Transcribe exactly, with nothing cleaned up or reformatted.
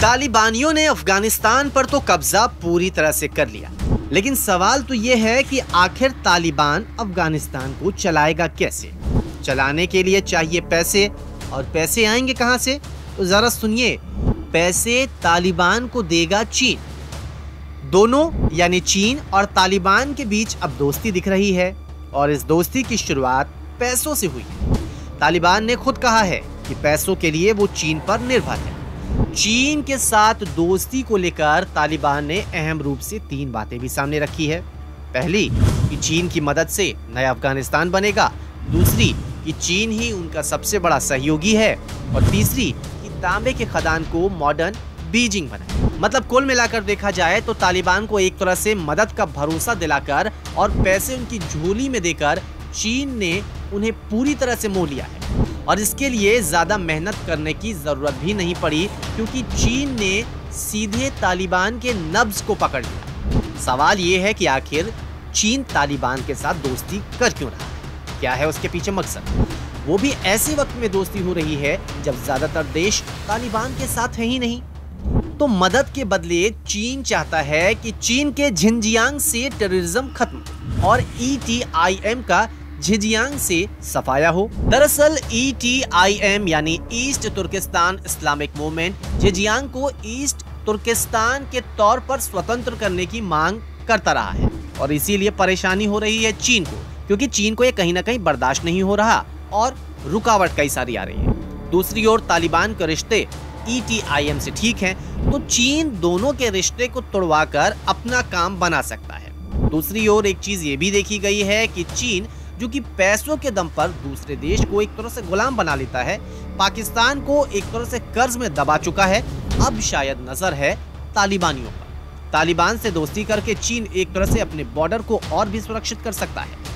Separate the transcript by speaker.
Speaker 1: तालिबानियों ने अफगानिस्तान पर तो कब्जा पूरी तरह से कर लिया, लेकिन सवाल तो ये है कि आखिर तालिबान अफगानिस्तान को चलाएगा कैसे। चलाने के लिए चाहिए पैसे, और पैसे आएंगे कहां से? तो जरा सुनिए, पैसे तालिबान को देगा चीन। दोनों यानी चीन और तालिबान के बीच अब दोस्ती दिख रही है, और इस दोस्ती की शुरुआत पैसों से हुई है। तालिबान ने खुद कहा है कि पैसों के लिए वो चीन पर निर्भर है। चीन के साथ दोस्ती को लेकर तालिबान ने अहम रूप से तीन बातें भी सामने रखी है। पहली कि चीन की मदद से नया अफगानिस्तान बनेगा, दूसरी कि चीन ही उनका सबसे बड़ा सहयोगी है, और तीसरी कि तांबे के खदान को मॉडर्न बीजिंग बनाए। मतलब कुल मिलाकर देखा जाए तो तालिबान को एक तरह से मदद का भरोसा दिलाकर और पैसे उनकी झोली में देकर चीन ने उन्हें पूरी तरह से मोह लिया है, और इसके लिए ज्यादा मेहनत करने की जरूरत भी नहीं पड़ी, क्योंकि चीन ने सीधे तालिबान के नब्ज को पकड़ लिया। सवाल ये है कि आखिर चीन तालिबान के साथ दोस्ती कर क्यों रहा है? क्या है उसके पीछे मकसद? वो भी ऐसे वक्त में दोस्ती हो रही है जब ज्यादातर देश तालिबान के साथ है ही नहीं। तो मदद के बदले चीन चाहता है कि चीन के झिंजियांग से टेररिज्म खत्म और ई टी आई एम का झिंजियांग से सफाया हो। दरअसल ई टी आई एम यानी East Turkistan Islamic movement Xinjiang को ईस्ट तुर्किस्तान के तौर पर स्वतंत्र करने की मांग करता रहा है, और इसीलिए परेशानी हो रही है चीन को, क्योंकि चीन को ये कहीं ना कहीं बर्दाश्त नहीं हो रहा और रुकावट कई सारी आ रही है। दूसरी ओर तालिबान के रिश्ते ई टी आई एम से ठीक हैं, तो चीन दोनों के रिश्ते को तोड़वाकर अपना काम बना सकता है। दूसरी ओर एक चीज ये भी देखी गई है कि चीन जो कि पैसों के दम पर दूसरे देश को एक तरह से गुलाम बना लेता है, पाकिस्तान को एक तरह से कर्ज में दबा चुका है। अब शायद नजर है तालिबानियों पर। तालिबान से दोस्ती करके चीन एक तरह से अपने बॉर्डर को और भी सुरक्षित कर सकता है।